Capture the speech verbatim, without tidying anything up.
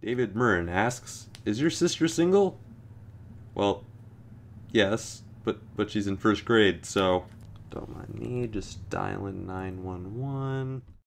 David Murrin asks, is your sister single? Well, yes, but but she's in first grade, so don't mind me just dialing nine one one.